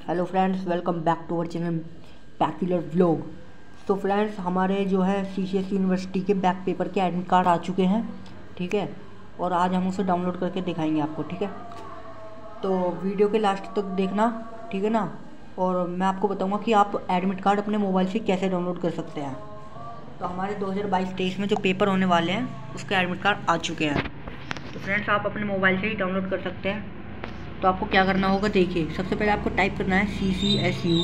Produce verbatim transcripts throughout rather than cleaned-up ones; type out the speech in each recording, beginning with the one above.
Hello friends, welcome back to our channel peculiar vlog. तो friends, हमारे जो है सीसीएस यूनिवर्सिटी के बैक पेपर के एडमिट कार्ड आ चुके हैं, ठीक है। और आज हम उसे डाउनलोड करके दिखाएंगे आपको, ठीक है। तो वीडियो के लास्ट तक देखना, ठीक है ना। और मैं आपको बताऊंगा कि आप एडमिट कार्ड अपने मोबाइल से कैसे डाउनलोड कर सकते हैं। तो हमारे दो हज़ार बाईस तेईस में जो पेपर होने वाले हैं उसके एडमिट कार्ड आ चुके हैं। तो फ्रेंड्स, आप अपने मोबाइल से ही डाउनलोड कर सकते हैं। तो आपको क्या करना होगा, देखिए, सबसे पहले आपको टाइप करना है C C S U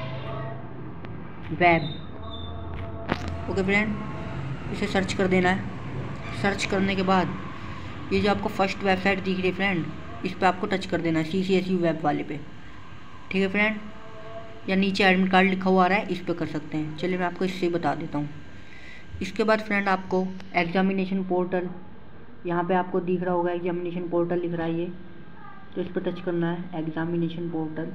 web. Okay friend, इसे सर्च कर देना है। सर्च करने के बाद ये जो आपको फर्स्ट वेबसाइट दिख रही है फ्रेंड, इस पर आपको टच कर देना है, C C S U web वाले पे, ठीक है फ्रेंड। या नीचे एडमिट कार्ड लिखा हुआ आ रहा है, इस पर कर सकते हैं। चलिए मैं आपको इससे बता देता हूँ। इसके बाद फ्रेंड, आपको एग्जामिनेशन पोर्टल, यहाँ पे आपको दिख रहा होगा एग्जामिनेशन पोर्टल लिख रहा है ये, तो इस पर टच करना है, एग्जामिनेशन पोर्टल।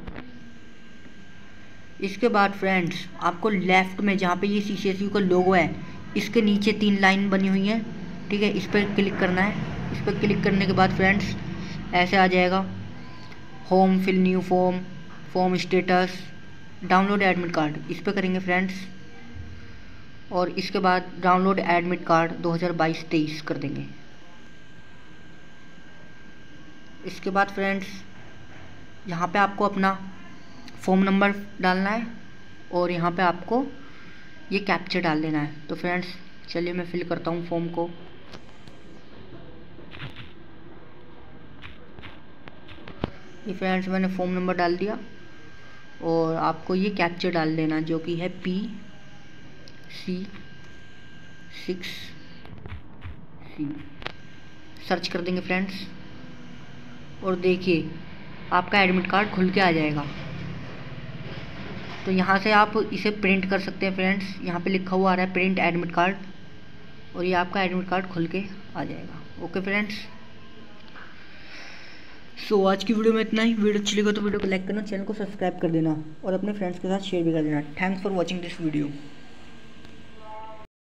इसके बाद फ्रेंड्स, आपको लेफ़्ट में जहाँ पे ये सी सी एस यू का लोगो है, इसके नीचे तीन लाइन बनी हुई है, ठीक है। इस पर क्लिक करना है। इस पर क्लिक करने के बाद फ्रेंड्स, ऐसे आ जाएगा home, fill new form, form status, download admit card, इस पर करेंगे फ्रेंड्स। और इसके बाद डाउनलोड एडमिट कार्ड दो हज़ार बाईस तेईस कर देंगे। इसके बाद फ्रेंड्स, यहाँ पे आपको अपना फॉर्म नंबर डालना है और यहाँ पे आपको ये कैप्चर डाल देना है। तो फ्रेंड्स चलिए मैं फिल करता हूँ फॉर्म को। ये फ्रेंड्स, मैंने फॉर्म नंबर डाल दिया और आपको ये कैप्चर डाल देना, जो कि है P C six C. Search कर देंगे फ्रेंड्स और देखिए आपका एडमिट कार्ड खुल के आ जाएगा। तो यहाँ से आप इसे प्रिंट कर सकते हैं फ्रेंड्स। यहाँ पे लिखा हुआ आ रहा है प्रिंट एडमिट कार्ड, और ये आपका एडमिट कार्ड खुल के आ जाएगा। ओके फ्रेंड्स, सो आज की वीडियो में इतना ही। वीडियो अच्छी लगी तो वीडियो को लाइक करना, चैनल को सब्सक्राइब कर देना और अपने फ्रेंड्स के साथ शेयर भी कर देना। Thanks for watching this video.